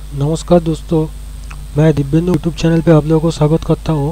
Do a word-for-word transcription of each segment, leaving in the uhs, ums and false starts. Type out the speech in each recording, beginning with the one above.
नमस्कार दोस्तों, मैं दिव्येंदु यूट्यूब चैनल पे आप लोगों को स्वागत करता हूँ।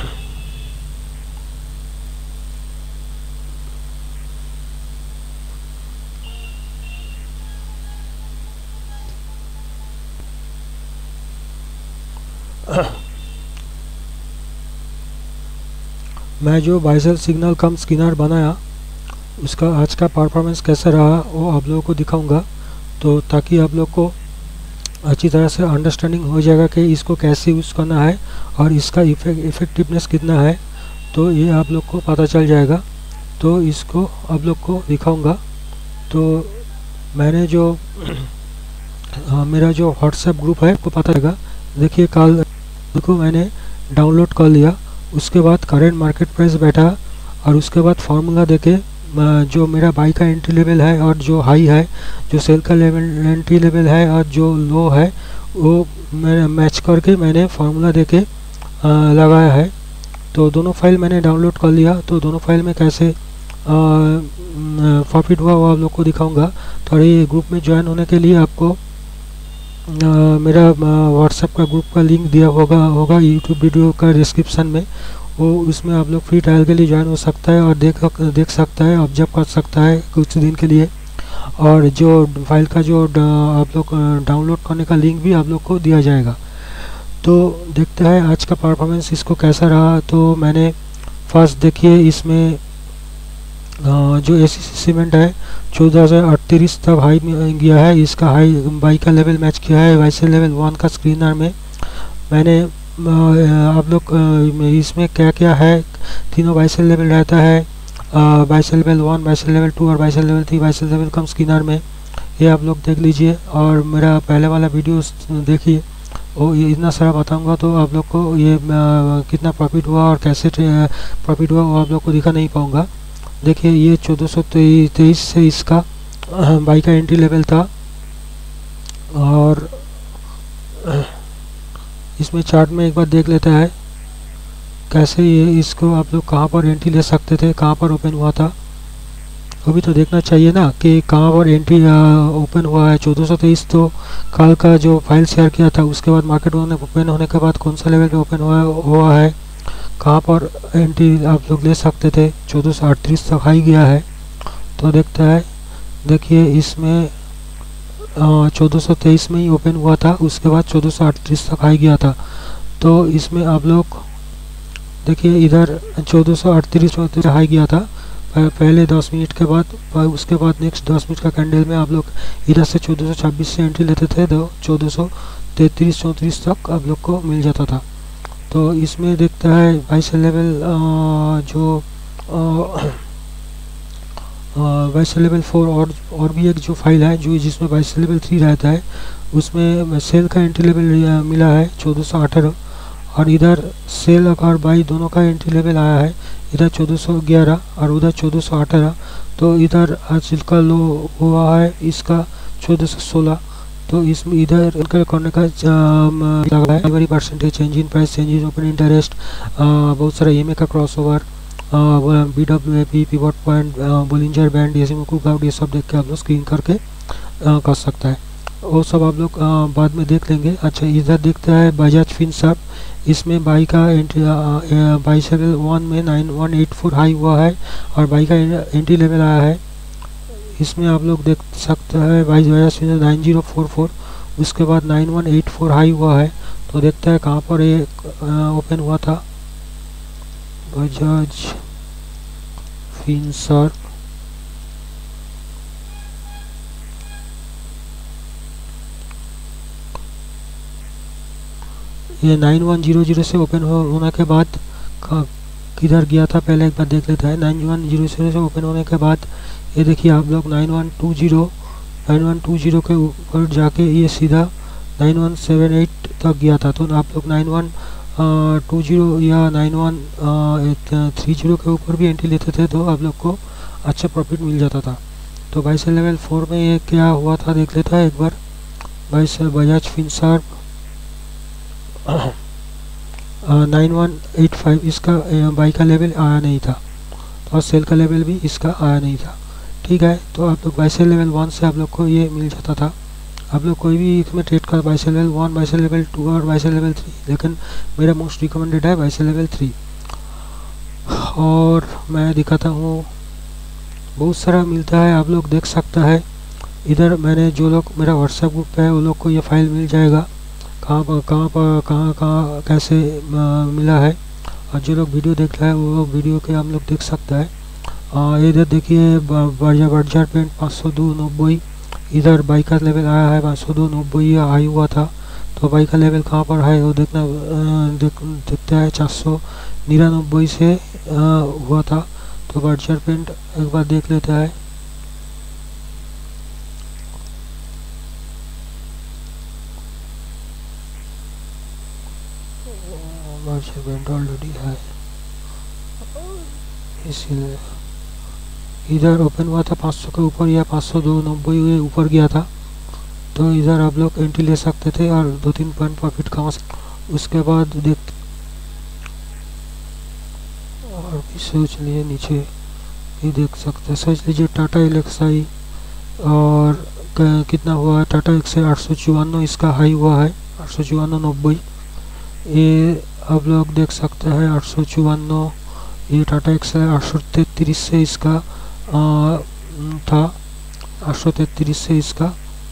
मैं जो बाय सेल सिग्नल कम स्किनर बनाया उसका आज का परफॉर्मेंस कैसा रहा वो आप लोगों को दिखाऊंगा, तो ताकि आप लोग को अच्छी तरह से अंडरस्टैंडिंग हो जाएगा कि इसको कैसे यूज़ करना है और इसका इफेक्टिवनेस कितना है, तो ये आप लोग को पता चल जाएगा। तो इसको आप लोग को दिखाऊंगा। तो मैंने जो आ, मेरा जो व्हाट्सएप ग्रुप है आपको पता चलेगा। देखिए कल को मैंने डाउनलोड कर लिया, उसके बाद करेंट मार्केट प्राइस बैठा और उसके बाद फार्मूला देके जो मेरा बाई का एंट्री लेवल है और जो हाई है, जो सेल का लेवल एंट्री लेवल है और जो लो है, वो मैंने मैच करके मैंने फार्मूला देके लगाया है। तो दोनों फाइल मैंने डाउनलोड कर लिया। तो दोनों फाइल में कैसे प्रॉफिट हुआ वो आप लोग को दिखाऊंगा। तो ये ग्रुप में ज्वाइन होने के लिए आपको आ, मेरा व्हाट्सएप का ग्रुप का लिंक दिया होगा होगा यूट्यूब वीडियो का डिस्क्रिप्शन में। वो उसमें आप लोग फ्री ट्रायल के लिए ज्वाइन हो सकता है और देख देख सकता है, ऑब्जर्व कर सकता है कुछ दिन के लिए। और जो फाइल का जो आप लोग डाउनलोड करने का लिंक भी आप लोग को दिया जाएगा। तो देखते हैं आज का परफॉर्मेंस इसको कैसा रहा। तो मैंने फर्स्ट देखिए इसमें जो एसीसी सीमेंट है चौदह हज़ार अड़तीस तक हाई में गया है। इसका हाई बाई का लेवल मैच किया है वैसे लेवल वन का स्क्रीनर में। मैंने आप लोग इसमें क्या क्या है, तीनों बाइसेल लेवल रहता है, buy sell level one, buy sell level two और buy sell level three, buy sell level कम स्किनर में। ये आप लोग देख लीजिए और मेरा पहले वाला वीडियो देखिए, वो इतना सारा बताऊंगा तो आप लोग को ये आ, कितना प्रॉफिट हुआ और कैसे प्रॉफिट हुआ वो आप लोग को दिखा नहीं पाऊंगा। देखिए ये चौदह सौ तेईस से इसका बाई का एंट्री लेवल था और इसमें चार्ट में एक बार देख लेता है कैसे ये इसको आप लोग कहाँ पर एंट्री ले सकते थे, कहाँ पर ओपन हुआ था। वो भी तो देखना चाहिए ना कि कहाँ पर एंट्री ओपन हुआ है। चौदह सौ तेईस तो कल का जो फाइल शेयर किया था उसके बाद मार्केट ओपन होने के बाद कौन सा लेवल पे ओपन हुआ हुआ है, कहाँ पर एंट्री आप लोग ले सकते थे। चौदह सौ अड़तीस तक हाई गया है। तो देखते हैं, देखिए इसमें चौदह सौ तेईस में ही ओपन हुआ था, उसके बाद चौदह सौ अड़तीस तक हाई गया था। तो इसमें आप लोग देखिए इधर चौदह सौ अड़तीस हाई गया था पहले दस मिनट के बाद, उसके बाद नेक्स्ट दस मिनट का कैंडल में आप लोग इधर से चौदह सौ छब्बीस से एंट्री लेते थे तो चौदह सौ तैंतीस चौंतीस तक आप लोग को मिल जाता था। तो इसमें देखता है बाइसेल लेवल जो बाइसेल लेवल फोर और और भी एक जो फाइल है जो जिसमें बाइसेल लेवल थ्री रहता है, उसमें सेल का एंट्री लेवल मिला है चौदह सौ अठारह और इधर सेल और बाई दोनों का एंट्री लेवल आया है, इधर चौदह सौ ग्यारह और उधर चौदह सौ अठारह। तो इधर आज का लो हुआ है इसका चौदह सौ सोलह। तो इसमें इधर करने का लगा है very percentage, change in price, change in open interest, बहुत सारा ई एम ए का crossover, B W A P, pivot point, Bollinger band, एसिमोटो आउट, ये सब देख के आप लोग स्क्रीन करके आ, कर सकता है। वो सब आप लोग आ, बाद में देख लेंगे। अच्छा इधर देखते हैं बजाज फिनसर्व, इसमें बाई का एंट्री बाई से वन में nine one eight four high हुआ है और बाई का एंट्री लेवल आया है। इसमें आप लोग देख सकते हैं buy Bajaj nine zero four four, उसके बाद nine one eight four high हुआ है। तो देखते हैं कहाँ पर ये ओपन हुआ था। बजाज फिनसर्व ये नाइन वन जीरो जीरो से ओपन हो, होने के बाद किधर गया था पहले एक बार देख लेता है। नाइन वन जीरो जीरो से ओपन होने के बाद ये देखिए आप लोग nine one two zero nine one two zero के ऊपर जाके ये सीधा नाइन वन सेवन एट तक गया था। तो आप लोग नाइन वन टू जीरो या नाइन वन थ्री जीरो के ऊपर भी एंट्री लेते थे तो आप लोग को अच्छा प्रॉफिट मिल जाता था। तो बाइसेल लेवल फोर में ये क्या हुआ था देख लेता है एक बार। Buy sell Bajaj Finserv nine one eight five इसका बाई का लेवल आया नहीं था और सेल का लेवल भी इसका आया नहीं था। ठीक है, तो आप लोग बाइसेल लेवल वन से आप लोग को ये मिल जाता था आप लोग कोई भी इसमें ट्रेड कर, buy sell level one, buy sell level two और बाई सेल लेवल थ्री, लेकिन मेरा मोस्ट रिकमेंडेड है बाई सेल लेवल थ्री। और मैं दिखाता हूँ, बहुत सारा मिलता है, आप लोग देख सकता है। इधर मैंने जो लोग मेरा व्हाट्सएप ग्रुप पे है वो लोग को ये फाइल मिल जाएगा, कहाँ पर कहाँ पर कहाँ कहाँ कैसे आ, मिला है। और जो लोग वीडियो देख रहा है वो लोग वीडियो के हम लोग देख सकता है। आ, इधर देखिए बर्जर बर्जर पेंट पाँच सौ दो नब्बे, इधर बाई का लेवल आया है पाँच सौ दो नब्बे हाई हुआ था। तो बाई का लेवल कहाँ पर है वो देखना, आ, देख देखता है चार सौ निन्यानबे से आ, हुआ था। तो बर्जर पेंट एक बार देख लेता है। बर्जर पेंट ऑलरेडी है, इसीलिए इधर ओपन हुआ था पाँच सौ के ऊपर या पाँच सौ दो नब्बे ऊपर गया था। तो इधर आप लोग एंट्री ले सकते थे और दो तीन पॉइंट प्रॉफिट कमा सकते। उसके बाद देख और भी सोच लिए नीचे ही देख सकते हैं। सोच लीजिए टाटा एलेक्साई और कितना हुआ है, टाटा एक से आठ सौ चौवानो इसका हाई हुआ है, आठ सौ चौवानो नब्बे, ये आप लोग देख सकते हैं आठ सौ चौवानो। ये टाटा एक से आठ सौ तैंतीस से इसका आ, था, आठ सौ तैंतीस से इसका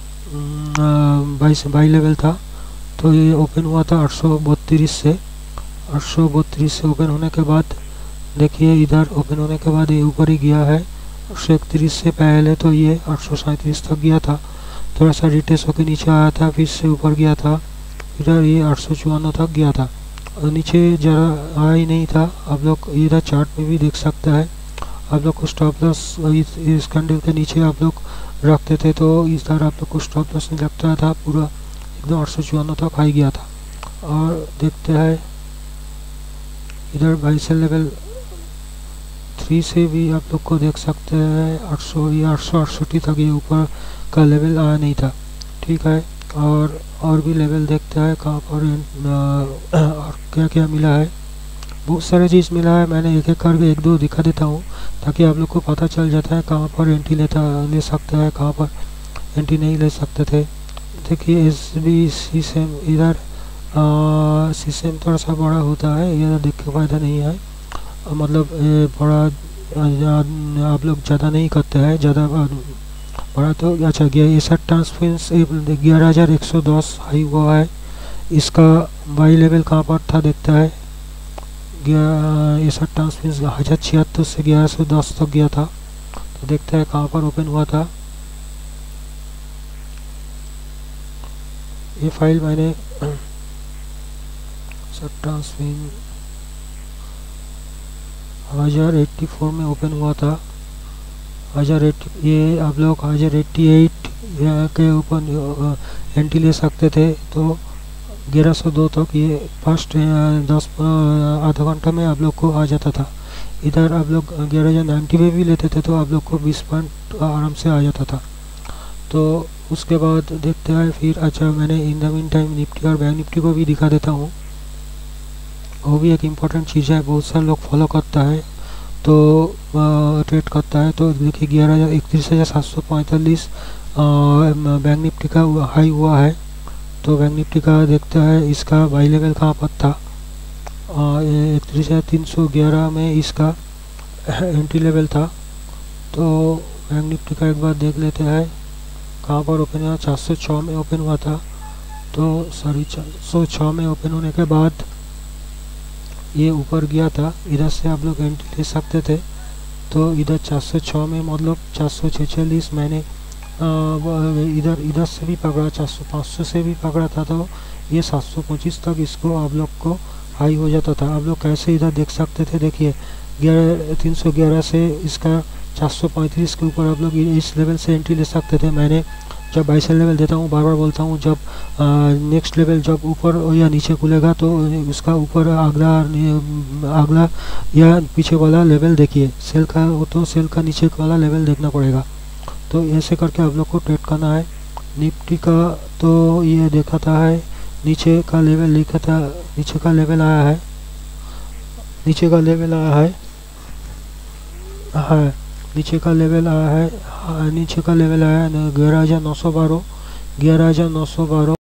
बाईस बाई लेवल था। तो ये ओपन हुआ था आठ सौ बत्तीस से, आठ सौ बत्तीस से ओपन होने के बाद देखिए इधर ओपन होने के बाद ये ऊपर ही गया है। आठ सौ इकतीस से पहले तो ये आठ सौ सैंतीस तक गया था, थोड़ा सा रिटेस्ट होकर नीचे आया था, फिर से ऊपर गया था, इधर ये आठ सौ चौवानो तक गया था और नीचे जरा आया ही नहीं था। आप लोग इधर चार्ट में भी देख सकता है। आप लोग को स्टॉप लॉस इस, इस कैंडल के नीचे आप लोग रखते थे तो इस तरह आप लोग को स्टॉप लॉस नहीं लगता था, पूरा एकदम आठ सौ चौवानो तक हाई गया था। और देखते हैं इधर बाई सेल लेवल थ्री से भी आप लोग को देख सकते हैं आठ सौ या आठ सौ अड़सठ तक ये ऊपर का लेवल आया नहीं था, ठीक है। और और भी लेवल देखते हैं कहाँ पर और क्या क्या मिला है। बहुत सारे चीज़ मिला है, मैंने एक एक करके एक दो दिखा देता हूँ ताकि आप लोग को पता चल जाता है कहाँ पर एंट्री लेता ले सकता है, कहाँ पर एंट्री नहीं ले सकते थे। देखिए एस बी सी सेम, इधर सी सेम थोड़ा सा बड़ा होता है, इधर देख के फ़ायदा नहीं है, मतलब बड़ा आप लोग ज़्यादा नहीं करते हैं, ज़्यादा बड़ा तो अच्छा गया। ये सर ट्रांसफरेंस ग्यारह हज़ार एक सौ दस हाई हुआ है, इसका बाई लेवल कहाँ पर था देखता है। ये सर ट्रांसफरेंस हज़ार छिहत्तर से ग्यारह सौ दस तक गया था, तो देखते हैं कहाँ पर ओपन हुआ था। ये फाइल मैंने सर ट्रांसफरेंस हज़ार एट्टी फोर में ओपन हुआ था, हज़ार एट्टी, ये आप लोग हज़ार एट्टी एट के ऊपर एंट्री ले सकते थे। तो ग्यारह सौ दो तक ये फर्स्ट दस आधा घंटा में आप लोग को आ जाता था। इधर आप लोग ग्यारह हज़ार नाइन्टी में भी लेते थे तो आप लोग को बीस पॉइंट आराम से आ जाता था। तो उसके बाद देखते हैं फिर, अच्छा मैंने in the meantime Nifty और बैंक निफ्टी को भी दिखा देता हूँ, वो भी एक इम्पॉर्टेंट चीज़ है, बहुत सारे लोग फॉलो करता है तो ट्रेड करता है। तो देखिए ग्यारह हज़ार इकतीस हज़ार सात सौ पैंतालीस बैंक निफ्टी का हाई हुआ है। तो बैंक निफ्टी का देखते हैं इसका बाई लेवल कहाँ पर था, इकतीस हज़ार तीन सौ ग्यारह में इसका एंट्री लेवल था। तो बैंक निफ्टी का एक बार देख लेते हैं कहाँ पर ओपन हुआ, चार सौ छः में ओपन हुआ था। तो सॉरी चार सौ छः में ओपन होने के बाद ये ऊपर गया था, इधर से आप लोग एंट्री ले सकते थे। तो इधर चार सौ छः में मतलब चार सौ छियालीस मैंने इधर इधर से भी पकड़ा, चार सौ पाँच सौ से भी पकड़ा था, तो ये सात सौ पच्चीस तक इसको आप लोग को हाई हो जाता था। आप लोग कैसे इधर देख सकते थे, देखिए ग्यारह तीन सौ ग्यारह से इसका चार सौ पैंतीस के ऊपर आप लोग इस लेवल से एंट्री ले सकते थे। मैंने जब बाई सेल लेवल देता हूँ बार बार बोलता हूँ, जब नेक्स्ट लेवल जब ऊपर या नीचे खुलेगा तो उसका ऊपर अगला अगला या पीछे वाला लेवल देखिए, सेल का वो तो सेल का नीचे वाला लेवल देखना पड़ेगा। तो ऐसे करके आप लोग को ट्रेड करना है। निफ्टी का तो ये देखा था है, नीचे का लेवल लिखा था, नीचे का लेवल आया है, नीचे का लेवल आया है है नीचे का लेवल आया है हाँ, नीचे का लेवल आया है ग्यारह हज़ार नौ सौ बारह, ग्यारह हज़ार नौ सौ बारह